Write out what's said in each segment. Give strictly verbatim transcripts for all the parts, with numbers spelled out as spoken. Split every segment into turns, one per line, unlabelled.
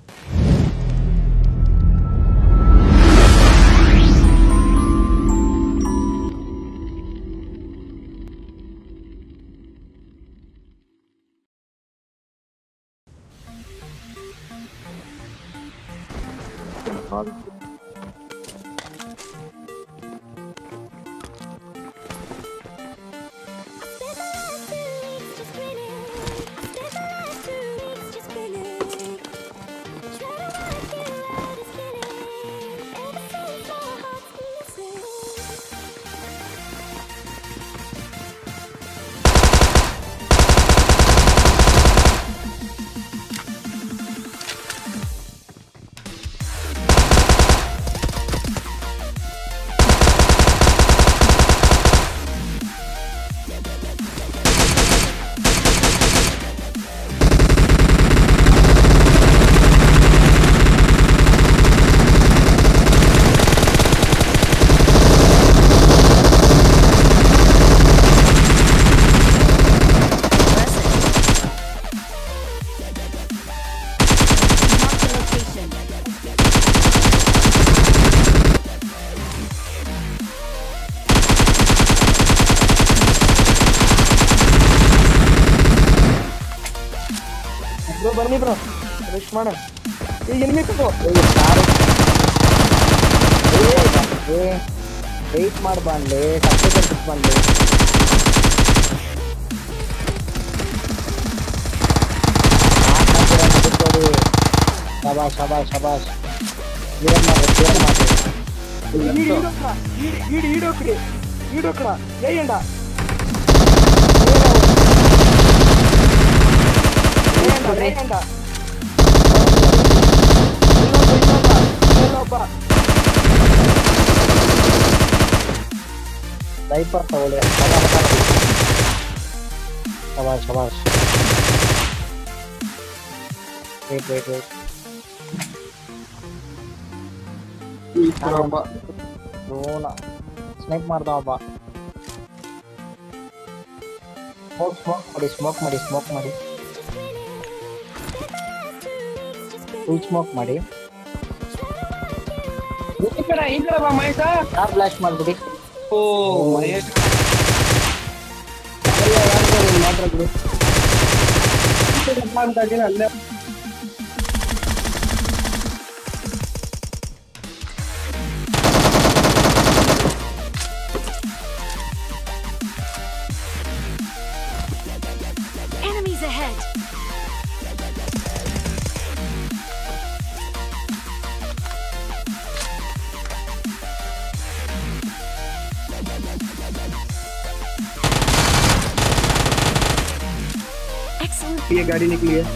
Bro, ಬರ್ನಿ bro rush ಮಾಡ ಏ enemy ಕೋ ಏ ವೇಟ್ ಮಾಡಿ ಬಂದ್ಲೆ ಕತ್ತೆ ಕಟ್ಟಿ ಬಂದ್ಲೆ ಶಾಬಾಷ್ ಶಾಬಾಷ್ ಶಾಬಾಷ್ ಕ್ಲಿಯರ್ ಮಾಡಿ ಕ್ಲಿಯರ್ ಮಾಡಿ ಈಡೋಕ್ರ ಈಡ್ ಈಡೋಕ್ರಿ ಈಡೋಕ್ರ ಏಯಂಡ ಏಯಂಡ Sniper tawle shabash shabash wait wait wait
Karamba
rola snipe marda ba smoke smoke madi smoke madi smoke madi full smoke madi
ikada ikada ba maisa
ಯಾರ್ ಫ್ಲಾಶ್ ಮಾಡ್ಬಿಡಿ
ಓ ಮಹೇಶ್
ಮಾತ್ರ
ಅಂತ ಇದೀನಿ ಅಲ್ಲೇ
Enemies ahead. Excellent.
ये गाड़ी निकली है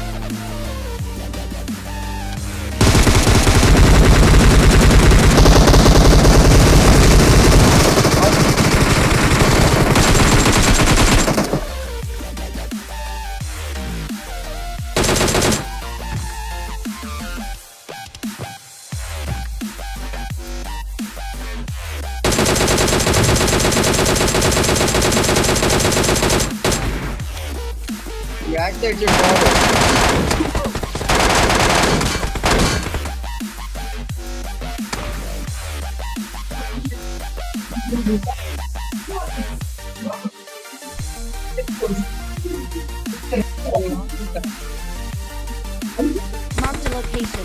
यार तेरे
Marked a location.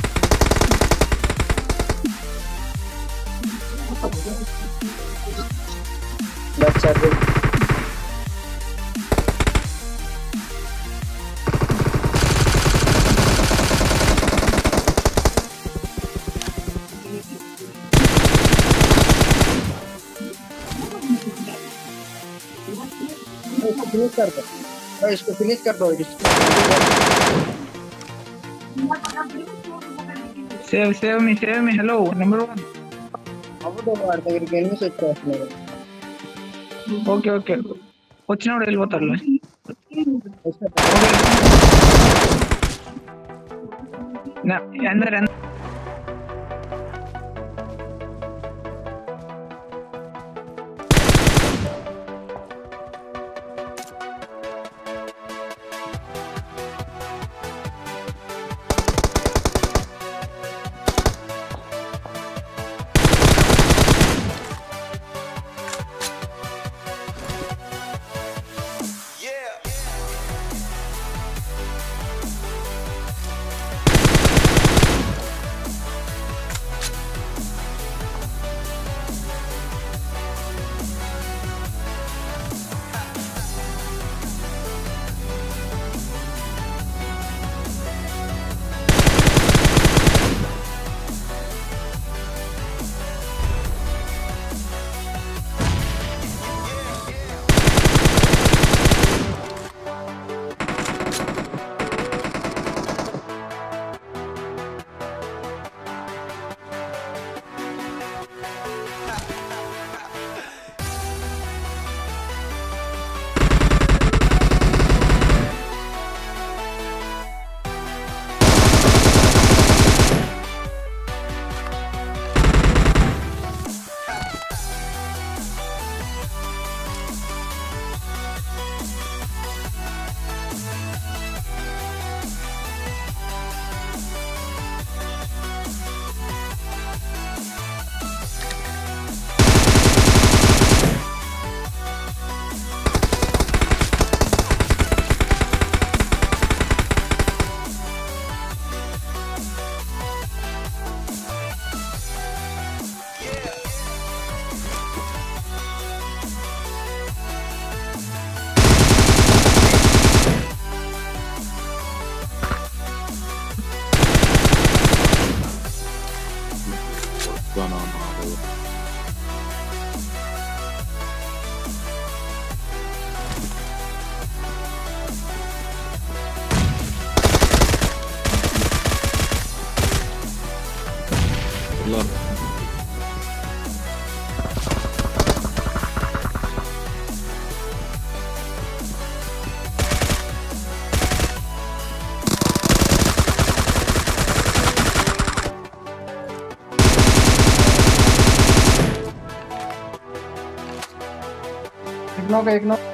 Left side with finish कर दो और इसको फिनिश कर दो
save save me save me hello number one
अब तो मारते हैं कि एनिमी सेट क्रॉस नहीं
ఓకే ఓకే వచ్చినప్పుడు వెళ్ళిపోతారులే అందరు
going on now, dude. Good luck.
एक नॉक है, एक नॉक।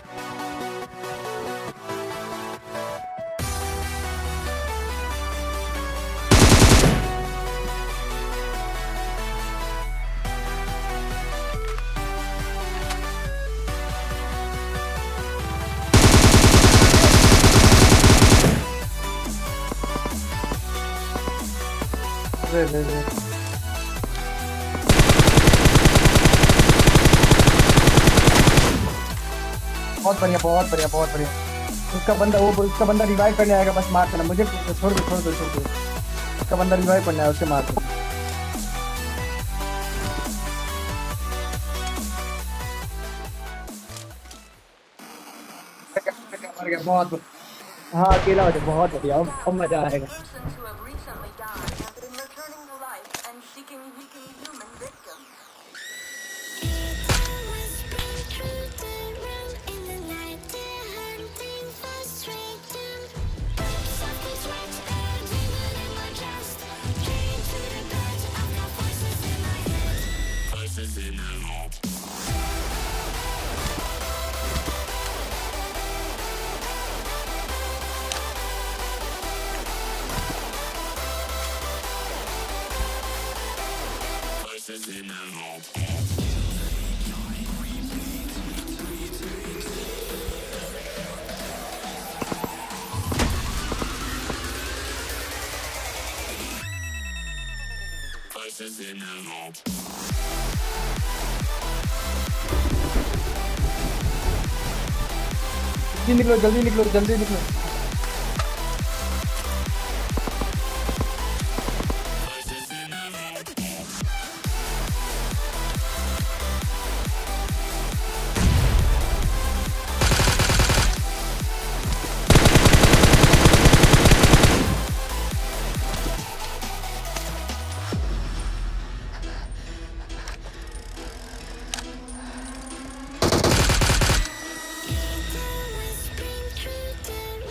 अरे रे रे बहुत बढ़िया, बहुत बढ़िया, बहुत बढ़िया। उसका बंदा वो उसका बंदा रिवाइव करने आएगा, बस मार देना मुझे। छोड़ दो छोड़ दो छोड़ दो उसका बंदा रिवाइव करने आया, उससे मार दो। मर गया, बहुत। हाँ अकेला हो जाए, बहुत बढ़िया, अब मजा आएगा।
Persons who have recently died have been returning to life and seeking weakened human victims.
जल्दी निकलो, जल्दी निकलो, जल्दी निकलो।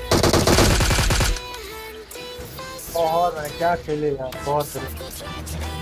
बहुत क्या खेले यार, बहुत